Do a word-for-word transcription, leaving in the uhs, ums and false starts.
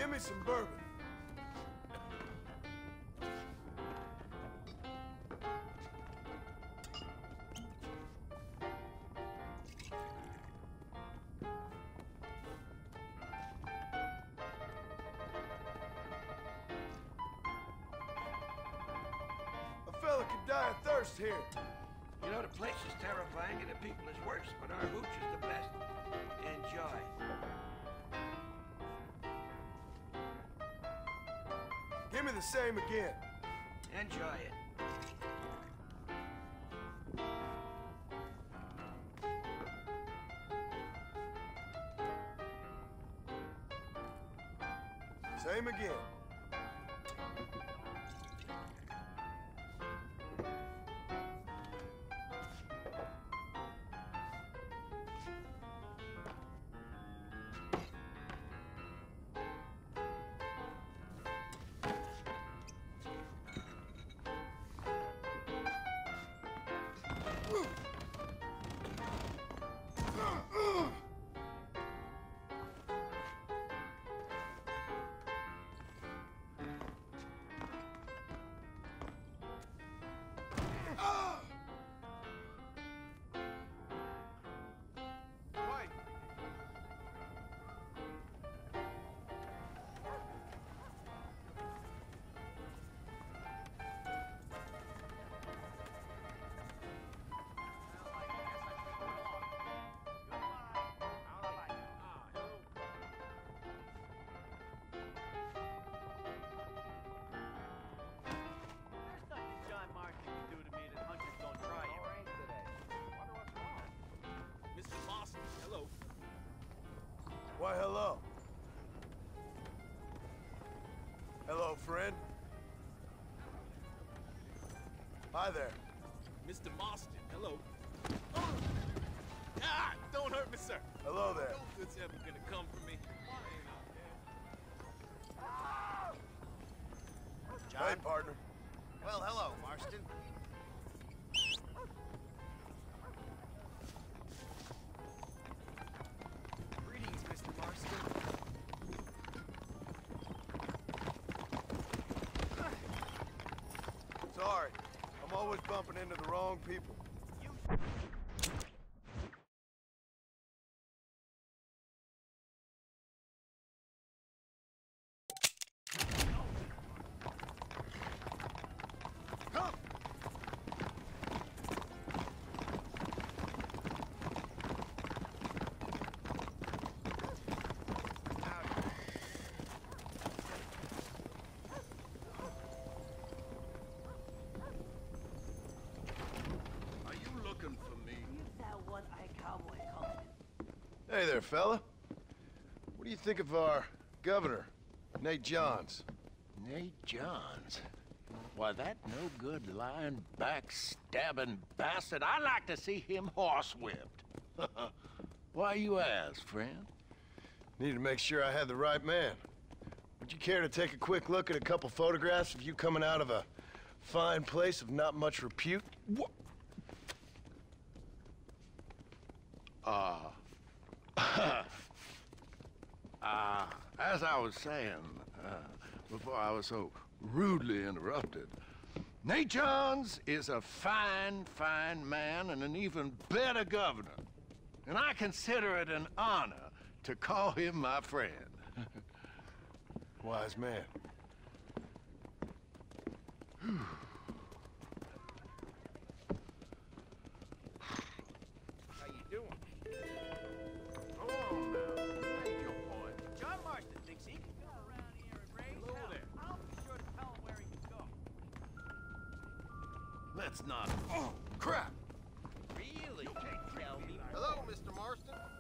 Give me some bourbon. A fella could die of thirst here. You know, the place is terrifying and the people is worse, but our hooch is the best. Enjoy. Give me the same again. Enjoy it. Same again. Why, hello. Hello, friend. Hi there. Mister Marston, hello. Oh. Ah, don't hurt me, sir. Hello there. No good's ever gonna come from me. John? Hey, partner. Well, hello, Marston. Greetings, Mister Marston. Sorry. I'm always bumping into the wrong people. Hey there, fella. What do you think of our governor, Nate Johns? Nate Johns? Why, that no-good, lying, backstabbing bastard, I'd like to see him horsewhipped. Why you ask, friend? Need to make sure I had the right man. Would you care to take a quick look at a couple photographs of you coming out of a fine place of not much repute? What? Uh... uh, as I was saying, uh, before I was so rudely interrupted, Nate Johns is a fine, fine man and an even better governor. And I consider it an honor to call him my friend. Wise man. How you doing? Come on now, make your point. John Marston thinks he can go around here and raise Hello hell. there. I'll be sure to tell him where he can go. Let's not... Oh, crap! Really? You can't tell me. Hello, Mister Marston.